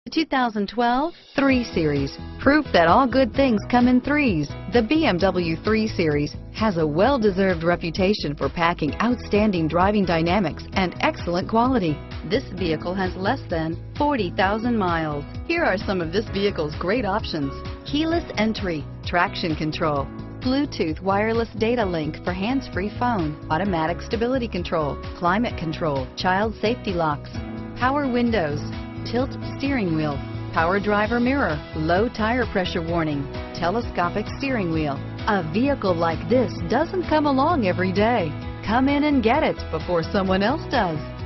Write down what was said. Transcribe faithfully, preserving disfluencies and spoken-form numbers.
two thousand twelve three Series. Proof that all good things come in threes. The B M W three Series has a well-deserved reputation for packing outstanding driving dynamics and excellent quality. This vehicle has less than forty thousand miles. Here are some of this vehicle's great options: keyless entry, traction control, Bluetooth wireless data link for hands-free phone, automatic stability control, climate control, child safety locks, power windows, tilt steering wheel, power driver mirror, low tire pressure warning, telescopic steering wheel. A vehicle like this doesn't come along every day. Come in and get it before someone else does.